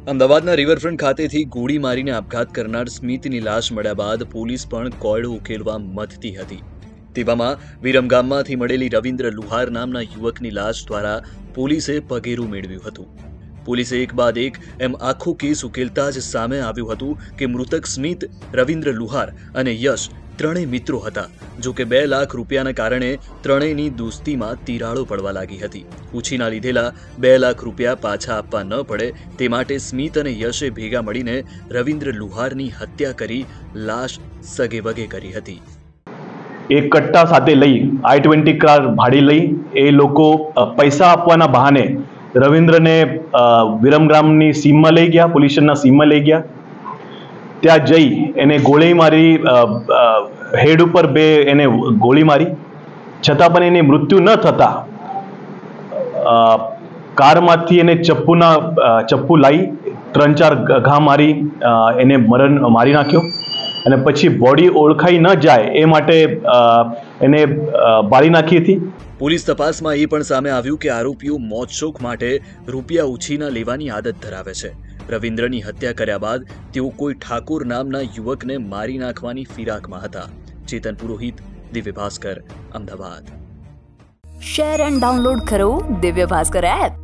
અમદાવાદના રિવરફ્રન્ટ ખાતેથી ગોળી મારીને આપઘાત કરનાર સ્મિતની લાશ મળ્યા બાદ પોલીસ પણ કોયડો ઉકેલવા મથતી હતી। તેવામાં વિરમગામમાંથી મળેલી રવિન્દ્ર લુહાર નામના યુવકની લાશ દ્વારા પોલીસે પગેરું મેળવ્યું હતું। પોલીસે એક બાદ એક એમ આખો કેસ ઉકેલતા જ સામે આવ્યું હતું કે મૃતક સ્મિત, રવિન્દ્ર લુહાર અને યશ ત્રણેય મિત્રો હતા। જો કે 2 લાખ રૂપિયાના કારણે ત્રણેયની દોસ્તીમાં તિરાડો પડવા લાગી હતી। ઉછીના લીધેલા 2 લાખ રૂપિયા પાછા આપવા ન પડે તે માટે સ્મિત અને યશે ભેગા મળીને રવિન્દ્ર લુહારની હત્યા કરી લાશ સગેવગે કરી હતી। એક કટ્ટા સાથે લઈ I-20 કાર ભાડે લઈ એ લોકો પૈસા આપવાના બહાને રવિન્દ્રને વિરમગામની સીમમાં લઈ ગયા, પોલીસ સ્ટેશનના સીમમાં લઈ ગયા। ત્યાં જઈ એને ગોળી મારી, હેડ ઉપર 2 એને ગોળી મારી, છતાં પણ એને મૃત્યુ ન થતા કારમાંથી એને ચપ્પુ લાવી 3-4 ઘા મારી એને મારી નાખ્યો અને પછી બોડી ઓળખાઈ ન જાય એ માટે એને બાળી નાખી હતી। પોલીસ તપાસમાં એ પણ સામે આવ્યું કે આરોપીઓ મોતશોક માટે રૂપિયા ઉછીના લેવાની આદત ધરાવે છે। રવિન્દ્રની હત્યા કર્યા બાદ તેઓ કોઈ ઠાકોર નામના યુવકને મારી નાખવાની ફિરાકમાં હતા। Chetan Purohit, Divya Bhaskar, Ahmedabad. Share and download કરો દિવ્ય ભાસ્કર એપ।